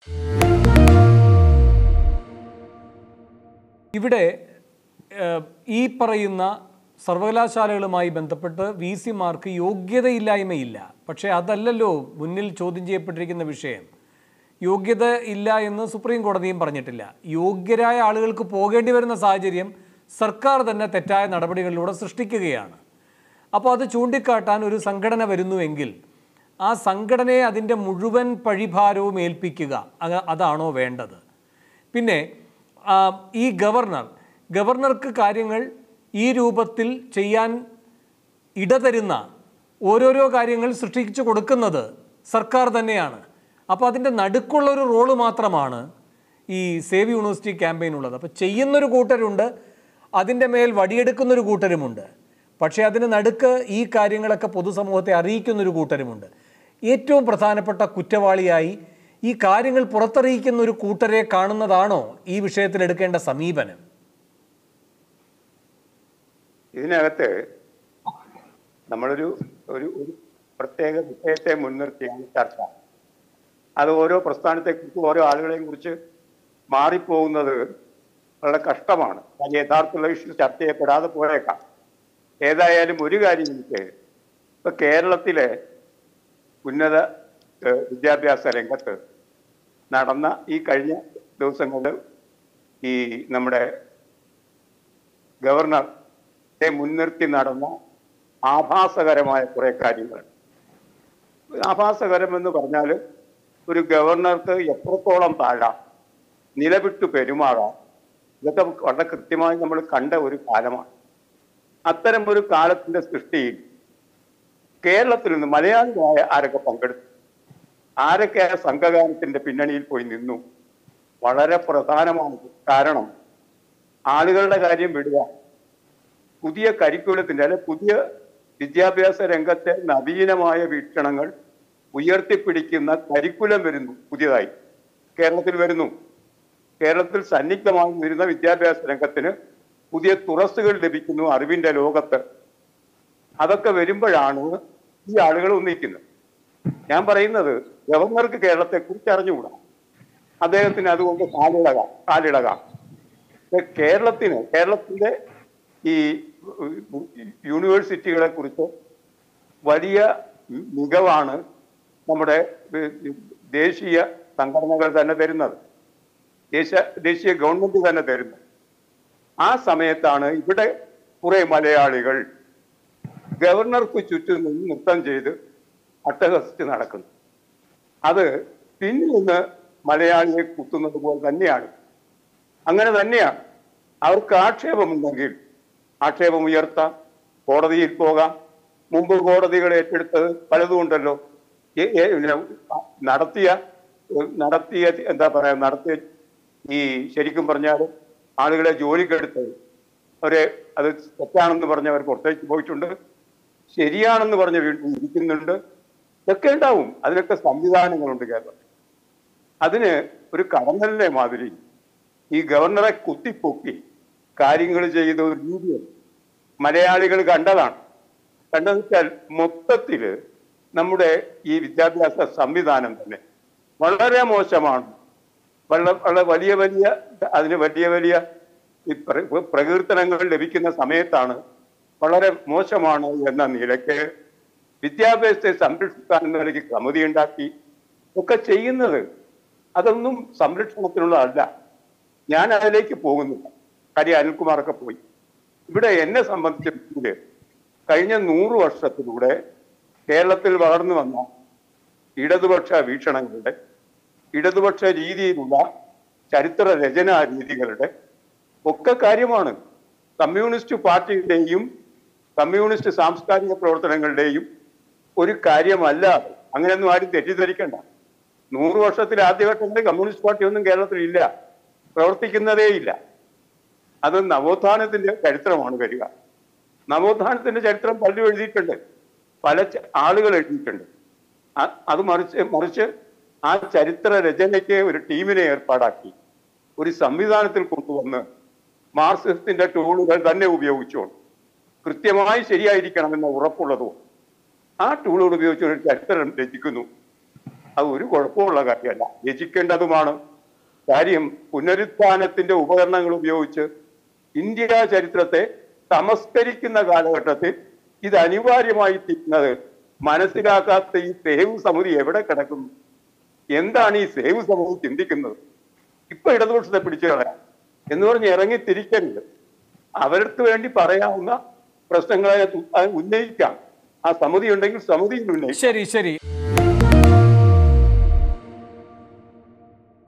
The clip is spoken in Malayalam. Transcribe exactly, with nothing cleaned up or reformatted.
ഇവിടെ ഈ പറയുന്ന സർവകലാശാലകളുമായി ബന്ധപ്പെട്ട് വി സിമാർക്ക് യോഗ്യതയില്ലായ്മയില്ല. പക്ഷേ അതല്ലല്ലോ മുന്നിൽ ചോദ്യം ചെയ്യപ്പെട്ടിരിക്കുന്ന വിഷയം. യോഗ്യത ഇല്ല എന്ന് സുപ്രീം കോടതിയും പറഞ്ഞിട്ടില്ല. യോഗ്യരായ ആളുകൾക്ക് പോകേണ്ടി വരുന്ന സാഹചര്യം സർക്കാർ തന്നെ തെറ്റായ നടപടികളിലൂടെ സൃഷ്ടിക്കുകയാണ്. അപ്പോൾ അത് ചൂണ്ടിക്കാട്ടാൻ ഒരു സംഘടന വരുന്നുവെങ്കിൽ ആ സംഘടനയെ അതിൻ്റെ മുഴുവൻ പഴിഭാരവും ഏൽപ്പിക്കുക, അതാണോ വേണ്ടത്? പിന്നെ ഈ ഗവർണർ ഗവർണർക്ക് കാര്യങ്ങൾ ഈ രൂപത്തിൽ ചെയ്യാൻ ഇടതരുന്ന ഓരോരോ കാര്യങ്ങൾ സൃഷ്ടിച്ചു കൊടുക്കുന്നത് സർക്കാർ തന്നെയാണ്. അപ്പോൾ അതിൻ്റെ നടുക്കുള്ളൊരു റോള് മാത്രമാണ് ഈ സേവ് യൂണിവേഴ്സിറ്റി ക്യാമ്പയിനുള്ളത്. അപ്പോൾ ചെയ്യുന്നൊരു കൂട്ടരുണ്ട്, അതിൻ്റെ മേൽ വടിയെടുക്കുന്നൊരു കൂട്ടരുമുണ്ട്. പക്ഷേ അതിന് നടുക്ക് ഈ കാര്യങ്ങളൊക്കെ പൊതുസമൂഹത്തെ അറിയിക്കുന്നൊരു കൂട്ടരുമുണ്ട്. ഏറ്റവും പ്രധാനപ്പെട്ട കുറ്റവാളിയായി ഈ കാര്യങ്ങൾ പുറത്തറിയിക്കുന്ന ഒരു കൂട്ടരെ കാണുന്നതാണോ ഈ വിഷയത്തിൽ എടുക്കേണ്ട സമീപനം? ഇതിനകത്ത് നമ്മളൊരു ഒരു ഒരു പ്രത്യേക വിഷയത്തെ മുൻനിർത്തിയാണ് ചർച്ച. അത് ഓരോ പ്രസ്ഥാനത്തെക്കുറിച്ചും ഓരോ ആളുകളെയും കുറിച്ച് മാറിപ്പോകുന്നത് വളരെ കഷ്ടമാണ്. അത് യഥാർത്ഥമുള്ള ഇഷ്യൂ ചർച്ച ചെയ്യപ്പെടാതെ പോയേക്കാം. ഏതായാലും ഒരു കാര്യം എനിക്ക് ഇപ്പൊ കേരളത്തിലെ ഉന്നത വിദ്യാഭ്യാസ രംഗത്ത് നടന്ന ഈ കഴിഞ്ഞ ദിവസങ്ങളിൽ ഈ നമ്മുടെ ഗവർണറെ മുൻനിർത്തി നടന്ന ആഭാസകരമായ കുറെ കാര്യങ്ങൾ. ആഭാസകരമെന്ന് പറഞ്ഞാൽ ഒരു ഗവർണർക്ക് എത്രത്തോളം താഴാം, നിലവിട്ടു പെരുമാറാം, ഇതൊക്കെ വളരെ കൃത്യമായി നമ്മൾ കണ്ട ഒരു കാലമാണ്. അത്തരം ഒരു കാലത്തിന്റെ സൃഷ്ടിയിൽ കേരളത്തിൽ നിന്ന് മലയാളികളായ ആരൊക്കെ പങ്കെടുത്തു, ആരൊക്കെ ആ സംഘഗാനത്തിന്റെ പിന്നണിയിൽ പോയി നിന്നു, വളരെ പ്രധാനമാണ്. കാരണം ആളുകളുടെ കാര്യം വിടുക, പുതിയ കരിക്കുലത്തിന്റെ അല്ലെ പുതിയ വിദ്യാഭ്യാസ രംഗത്തെ നവീനമായ വീക്ഷണങ്ങൾ ഉയർത്തിപ്പിടിക്കുന്ന കരിക്കുലം വരുന്നു, പുതിയതായി കേരളത്തിൽ വരുന്നു. കേരളത്തിൽ സന്നിഗ്ധമായി വരുന്ന വിദ്യാഭ്യാസ രംഗത്തിന് പുതിയ തുറസ്സുകൾ ലഭിക്കുന്നു അറിവിന്റെ ലോകത്ത്. അതൊക്കെ വരുമ്പോഴാണ് ഈ ആളുകൾ ഒന്നിക്കുന്നത്. ഞാൻ പറയുന്നത് ഗവർണർക്ക് കേരളത്തെ കുറിച്ച് അറിഞ്ഞുകൂടാ, അദ്ദേഹത്തിന് അതുകൊണ്ട് കാലിളകാം കാലിളകാം കേരളത്തിന് കേരളത്തിന്റെ ഈ യൂണിവേഴ്സിറ്റികളെ കുറിച്ച് വലിയ മികവാണ് നമ്മുടെ ദേശീയ സംഘടനകൾ തന്നെ തരുന്നത്, ദേശീയ ദേശീയ ഗവൺമെന്റ് തന്നെ തരുന്നത്. ആ സമയത്താണ് ഇവിടെ കുറെ മലയാളികൾ ഗവർണർക്ക് ചുറ്റും നിന്ന് നൃത്തം ചെയ്ത് അട്ടഹസിച്ച് നടക്കുന്നത്. അത് പിന്നിൽ നിന്ന് മലയാളിയെ കുത്തുന്നത് പോലെ തന്നെയാണ്. അങ്ങനെ തന്നെയാണ്. അവർക്ക് ആക്ഷേപമുണ്ടെങ്കിൽ ആക്ഷേപം ഉയർത്താം, കോടതിയിൽ പോകാം. മുമ്പ് കോടതികൾ ഏറ്റെടുത്തത് പലതും ഉണ്ടല്ലോ. നടത്തിയ നടത്തിയ എന്താ പറയാ നടത്തിയ ഈ ശരിക്കും പറഞ്ഞാൽ ആളുകളെ ജോലിക്കെടുത്തത് അവരെ അത് തെറ്റാണെന്ന് പറഞ്ഞവർ പുറത്തേക്ക് പോയിട്ടുണ്ട്, ശരിയാണെന്ന് പറഞ്ഞ് വീണ്ടും ഇരിക്കുന്നുണ്ട്. ഇതൊക്കെ ഉണ്ടാവും. അതിനൊക്കെ സംവിധാനങ്ങളുണ്ട് കേരളം. അതിന് ഒരു കടന്നലിനെ മാതിരി ഈ ഗവർണറെ കുത്തിപ്പൊക്കി കാര്യങ്ങൾ ചെയ്ത ഒരു രീതിയാണ് മലയാളികൾ കണ്ടതാണ്. കണ്ടെന്ന് വെച്ചാൽ മൊത്തത്തില് നമ്മുടെ ഈ വിദ്യാഭ്യാസ സംവിധാനം തന്നെ വളരെ മോശമാണ്. വളരെ വളരെ വലിയ വലിയ അതിന് വലിയ വലിയ ഈ പ്രകീർത്തനങ്ങൾ ലഭിക്കുന്ന സമയത്താണ് വളരെ മോശമാണ് എന്ന നിലയ്ക്ക് വിദ്യാഭ്യാസത്തെ സംരക്ഷിക്കാൻ എന്ന നിലയ്ക്ക് സമിതി ഉണ്ടാക്കി ഒക്കെ ചെയ്യുന്നത്. അതൊന്നും സംരക്ഷണത്തിനുള്ളതല്ല. ഞാൻ അതിലേക്ക് പോകുന്നില്ല. കാര്യം അനിൽകുമാറൊക്കെ പോയി. ഇവിടെ എന്നെ സംബന്ധിച്ച് കഴിഞ്ഞ നൂറ് വർഷത്തിലൂടെ കേരളത്തിൽ വളർന്നു വന്ന ഇടതുപക്ഷ വീക്ഷണങ്ങളുടെ ഇടതുപക്ഷ രീതിയിലുള്ള ചരിത്ര രചനാ രീതികളുടെ ഒക്കെ കാര്യമാണ്. കമ്മ്യൂണിസ്റ്റ് പാർട്ടിയുടെയും കമ്മ്യൂണിസ്റ്റ് സാംസ്കാരിക പ്രവർത്തനങ്ങളുടെയും ഒരു കാര്യമല്ല. അങ്ങനെയൊന്നും ആരും തെറ്റിദ്ധരിക്കണ്ട. നൂറ് വർഷത്തിൽ ആദ്യഘട്ടങ്ങളിൽ കമ്മ്യൂണിസ്റ്റ് പാർട്ടി ഒന്നും കേരളത്തിൽ ഇല്ല, പ്രവർത്തിക്കുന്നതേ ഇല്ല. അത് നവോത്ഥാനത്തിന്റെ ചരിത്രമാണ് വരിക. നവോത്ഥാനത്തിന്റെ ചരിത്രം പലരും എഴുതിയിട്ടുണ്ട്, പല ആളുകൾ എഴുതിയിട്ടുണ്ട്. അത് മറിച്ച് മറിച്ച് ആ ചരിത്ര രചനയ്ക്ക് ഒരു ടീമിനെ ഏർപ്പാടാക്കി ഒരു സംവിധാനത്തിൽ കൊണ്ടുവന്ന് മാർക്സിസത്തിന്റെ ടൂളുകൾ തന്നെ ഉപയോഗിച്ചുകൊണ്ട് കൃത്യമായി ശരിയായിരിക്കണമെന്ന് ഉറപ്പുള്ളതും ആ ടൂളുകൾ ഉപയോഗിച്ച് ഒരു ചരിത്രം രചിക്കുന്നു. അത് ഒരു കുഴപ്പമുള്ള കാര്യമല്ല, രചിക്കേണ്ടതുമാണ്. കാര്യം പുനരുത്ഥാനത്തിന്റെ ഉപകരണങ്ങൾ ഉപയോഗിച്ച് ഇന്ത്യ ചരിത്രത്തെ സംസ്കരിക്കുന്ന കാലഘട്ടത്തിൽ ഇത് അനിവാര്യമായി തീരുന്നത് മനസ്സിലാക്കാത്ത ഈ സേവ് സമിതി എവിടെ കിടക്കുന്നു? എന്താണ് ഈ സേവ് സമിതി ചിന്തിക്കുന്നത്? ഇപ്പൊ ഇടതുപക്ഷത്തെ പിടിച്ചു കളയാം എന്ന് പറഞ്ഞ് ഇറങ്ങി തിരിക്കരുത്. അവർക്ക് വേണ്ടി പറയാവുന്ന പ്രശ്നങ്ങളെ ഉന്നയിക്കാം. ആ സമിതി ഉണ്ടെങ്കിൽ സമിതിയിൽ ഉന്നയിക്കാം. ശരി ശരി